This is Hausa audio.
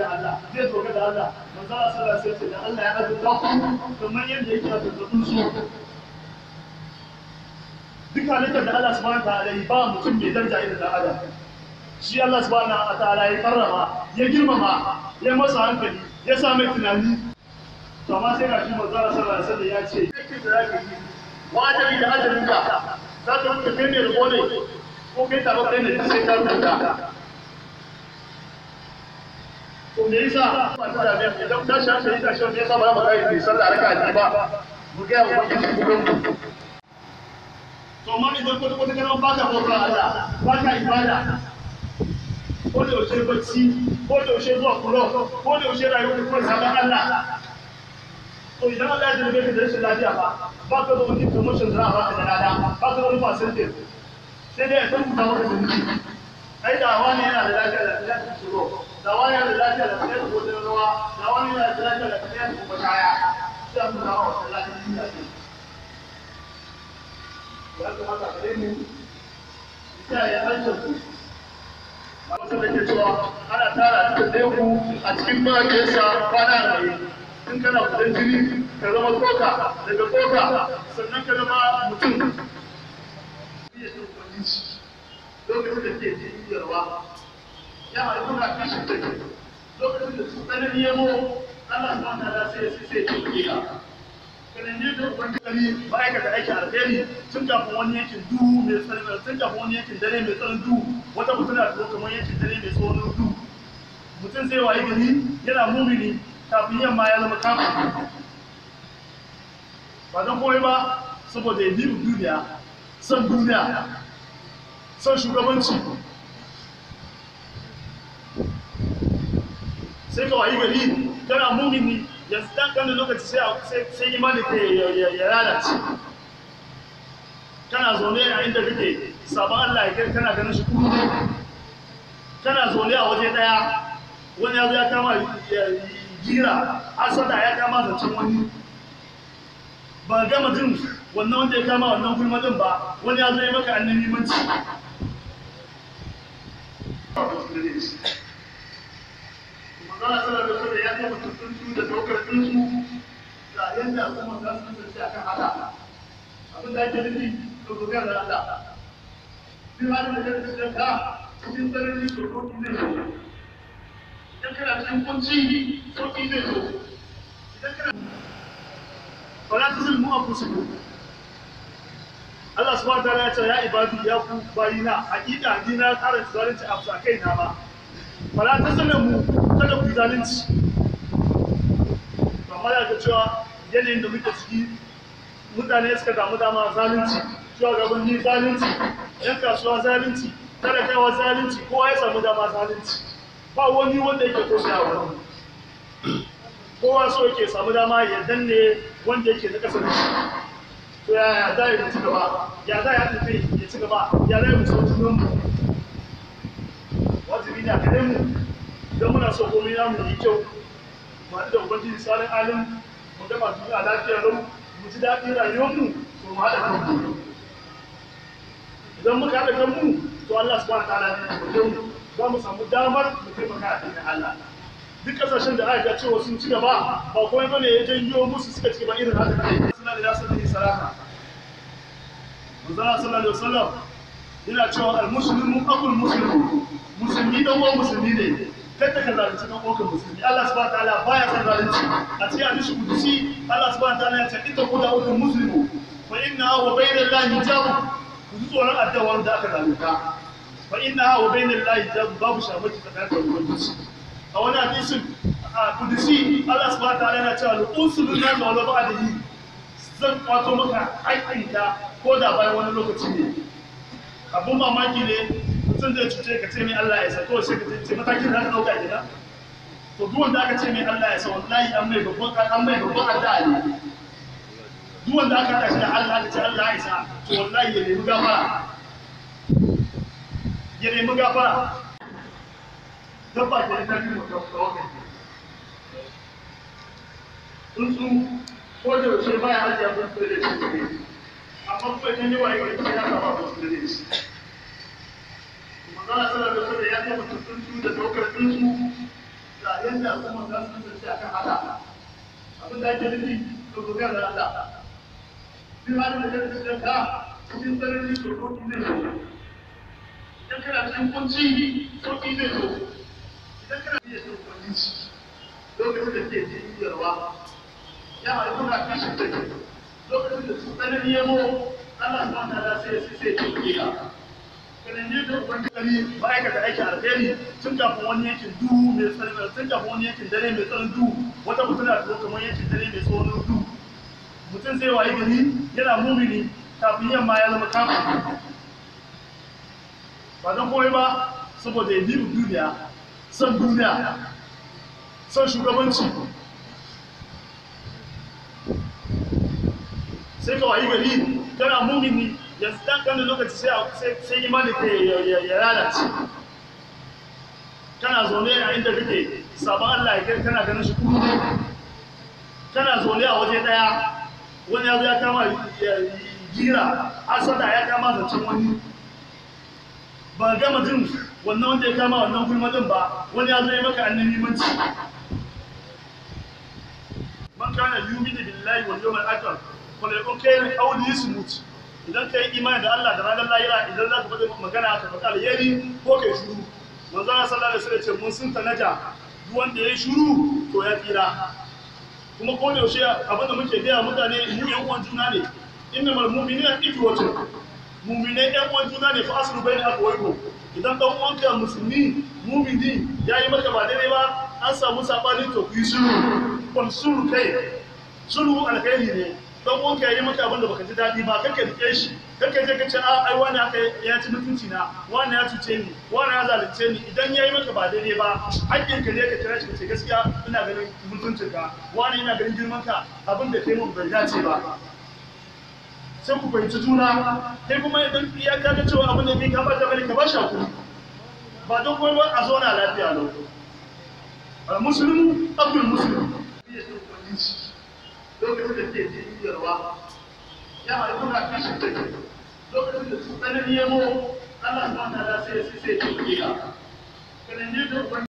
da Allah zai dogara da Allah manzo Allah sallallahu alaihi wasallam da Allah ya azurta ku kamar yadda yake azurta su duk halittar da Allah subhanahu wa ta'ala ba mutum mai daraja irin da Adam shi Allah subhanahu wa ta'ala ya karrama ya girmama ya masa hankali ya sa mai tunani to amma sai ga shi manzo Allah sallallahu alaihi wasallam ya ce kake da zaka yi wajibi da ajalin ka za ka mutu kai ne da gode ko kai ta bakare ne sai ka rubuta to me yasa ba ta da mai idan ta shafe ta shafe yasa ba mu kai sallah raka'a ba mu ga mu kike ku to ma idan ko ko kana baka bauta Allah baka ibada ko da yaushe bacci ko da yaushe zuwa kulo ko da yaushe rayuwar kuma saban Allah to idan Allah ya jarrabe ka da rashin lafiya ba ka da wani promotion za a baka da lada ba ka da wani percentage sai dai ka rubuta maka zunubi ai da wani yana da lafiya da lafiya tsoro da wani yana da lafiya da lafiya ko da ruwa da wani yana da lafiya da lafiya ko kaya sai mun ga wannan lafiya ne ya kamata gare mu ita ya hanta ku wasu da ke cewa ana tara cikin ku a cikin mahaifiyarsa kwana 40 in kana kudin jini ka zama tsoka daga tsoka sannan ka zama mutum iya cin kwanci lokacin da ke jiyarwa ya ma kuna kashin take lokacin da tsanani ya zo Allah subhanahu wa ta'ala sai ya ce ka kanan ne da ubangiji ma'aikata aikin alheri tun kafin wani yankin duhu mai tsanani tun kafin wani yankin dare mai tsananin duhu wata mutum na zo kamar yankin dare mai tsananin duhu mutum zai wayi gari yana mumini kafin yamma ya zama kafin ba don komai ba saboda ya biyu duniya son shugabanci sai ka wayi gari kana mumini yanzu dan kan lokaci sai imani ta ya lalace kana zaune a inda kake sabon Allah ya kana ganin shi kuma kana zaune a waje daya wani ya zo ya kama gira asada ya kama zancen wani ba gama jin wannan wanda ya kama wannan gulmadin ba wani ya zo ya maka annabi manci Allah sallallahu alaihi ya kama tuntu da daukar tuntu da yanda kuma za su kasance akan haka abin da ake nufi to dogara da Allah bi halin da kake da cikin sarari to ko zai zo idan kana cikin kunci sauki zai zo idan kana wala tuzilmu anfusakum Allah subhanahu wa ta'ala ya ce ya ibadi ya ku bayina hakika ni na karanta zalunci a kaina ba wala tuzilmu kada ku zalunci amma ya ga cewa yanayin da muke ciki mutane suka damu dama zalunci shugabanni zalunci yan kasuwa zalunci talakawa zalunci kowa ya samu dama zalunci ba wani wanda yake tausaya wani kowa so yake samu dama ya danne wanda yake na kasar shi to ya za ya ci gaba ya za ya tafi ya ci gaba ya za ya mutu wajen mu wajibi ne a gare mu idan muna so komai namu yi kyau mu haɗu da ubangiji salin alim mu gama duniya lafiya lau mu ji daɗin rayuwarmu to mu haɗa kanmu idan muka haɗa kanmu to Allah subhanahu wa ta'ala ne mu za mu samu damar mu taimaka a cikin Allah duk kasashen da aka cewa sun ci gaba ba komai bane ya janyo musu suka ci gaba irin haka ne suna da nasu da salama manzo sallallahu alaihi wasallam yana cewa al-muslimu aqul muslimu musulmi dan uwan musulmi ne kada ka zalunci dan uwan musulmi Allah subhanahu wa ta'ala baya san zalunci a cikin hadisi kudusi Allah subhanahu wa ta'ala ya ce ita ku da uwan muslimu fa inna wa bayna allahi hijab ku ji tsoron addawa da aka zalunta fa inna wa bayna allahi hijab babu shamaki tsakanin ubangiji a wani hadisin a kudusi Allah subhanahu wa ta'ala yana cewa al-usulun nas wa la ba'dihi zan kwato maka haƙƙinka ko da bayan wani lokaci ne abun mamaki ne mutum zai cuce ka ce mai Allah ya sa to sai ka ce matakin da aka dauka gida to duk wanda aka ce mai Allah ya sa wallahi an mai babban addu'a ne duk wanda aka tashi da Allah aka ce Allah ya sa to wallahi ya nemi gafara dabba ta yi tafi da kawai tsuntsu ko da yaushe baya ajiye abin da ya ce ne amma kuma idan yawa ya kai ya saba abin da ya ce magana sallar da sallar ya ce mutum tsuntsu da daukar tsuntsu da yadda al'umma za su kasance a kan haka abin da ake nufi to dogara da Allah duk halin da ka kasance ka cikin tsanani to sauki zai zo idan kana cikin kunci sauki zai zo idan kana iya cin kwanci lokacin da ke cikin yarwa ya ma ita na kashin take lokacin da tsanani ya zo Allah subhanahu wa ta'ala sai ya tuke ka kana ne da ubangiji ma'aikata aikin alheri tun kafin wani yankin duhu mai tsanani tun kafin wani yankin dare mai tsananin duhu wata mutum na zo kamar yankin dare mai tsananin duhu mutum zai wayi gari yana mumini kafin yamma ya zama kafin ba don komai ba saboda ya biyu duniya son shugabanci sai ka wayi gari kana mumini yanzu dan kan lokaci sai imani ka ya lalace kana zaune a inda kake sabon Allah ya kai kana ganin shi kuma kana zaune a waje daya wani ya kama gira asada ya kama zancen wani ba gama jin wannan wanda ya kama wannan gulmadin ba wani ya zo ya maka annabi manci man kana yu'minu billahi wal yawmil akhir wala yakun khairan aw liyasmut idan kai imani da Allah da ranar lahira idan za ka faɗi magana ka faɗi alheri ko kai shiru manzo Allah sallallahu alaihi wasallam ce mun sun tanaja duk wanda yayi shiru to ya tsira kuma ko da yaushe abin da muke gaya mutane mu yan uwan juna ne innamal mu'minuna ikhwatun mu'minai yan uwan juna ne fa aslu bayna akhawaykum idan dan uwanka musulmi mu'mini yayi maka ba daidai ba an samu sabani to ku yi shiru kun shiru kai shiru alkhairi ne dan uwanka yayi maka abin da baka ji dadi ba kake rike shi kake je kace a ai wani aka ya ci mutunci na wani ya cuce ni wani ya zalunce ni idan yayi maka ba daidai ba hakkin ka ne ka kira shi kace gaskiya ina ganin mutuncin ka wani ina ganin girman ka abin da kai mun bai dace ba sai ku fahimci juna kai kuma idan ya kaga cewa abin da kai ka bata bane ka bashi hakuri ba don koyi ba a zo na lafiya lau al-muslimu abdul muslim lokacin da ke cikin yarwa ya ma ita na kashin take lokacin da tsanani ya zo Allah subhanahu wa ta'ala sai ya tuke ka kana ne da